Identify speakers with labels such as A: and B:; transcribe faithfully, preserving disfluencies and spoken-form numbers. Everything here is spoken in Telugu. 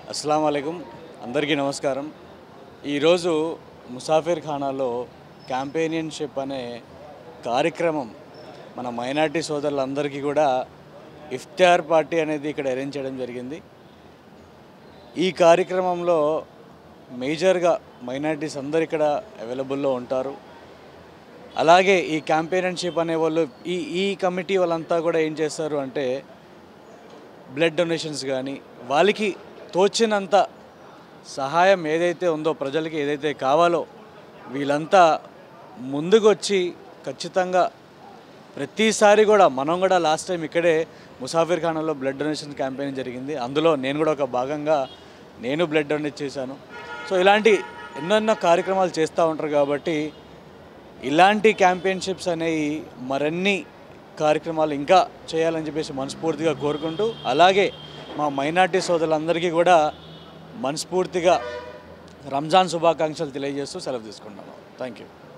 A: అస్సలాము అలైకుం అందరికీ నమస్కారం. ఈరోజు ముసాఫిర్ ఖానాలో క్యాంపెయిన్షిప్ అనే కార్యక్రమం మన మైనార్టీ సోదరులందరికీ కూడా ఇఫ్తార్ పార్టీ అనేది ఇక్కడ అరేంజ్ చేయడం జరిగింది. ఈ కార్యక్రమంలో మేజర్గా మైనార్టీస్ అందరు ఇక్కడ అవైలబుల్లో ఉంటారు. అలాగే ఈ క్యాంపెయిన్షిప్ అనే వాళ్ళు ఈ ఈ కమిటీ వాళ్ళంతా కూడా ఏం చేస్తారు అంటే బ్లడ్ డొనేషన్స్ కానీ వాళ్ళకి తోచినంత సహాయం ఏదైతే ఉందో ప్రజలకి ఏదైతే కావాలో వీళ్ళంతా ముందుకొచ్చి ఖచ్చితంగా ప్రతిసారి కూడా మనం కూడా లాస్ట్ టైం ఇక్కడే ముసాఫిర్ ఖానాలో బ్లడ్ డొనేషన్ క్యాంపెయిన్ జరిగింది. అందులో నేను కూడా ఒక భాగంగా నేను బ్లడ్ డొనేట్ చేశాను. సో ఇలాంటి ఎన్నెన్నో కార్యక్రమాలు చేస్తూ ఉంటారు కాబట్టి ఇలాంటి క్యాంపెయిన్షిప్స్ అనేవి మరిన్ని కార్యక్రమాలు ఇంకా చేయాలని చెప్పేసి మనస్ఫూర్తిగా కోరుకుంటూ అలాగే మా మైనార్టీ సోదరులందరికీ కూడా మనస్ఫూర్తిగా రంజాన్ శుభాకాంక్షలు తెలియజేస్తూ సెలవు తీసుకుంటున్నాను. Thank you.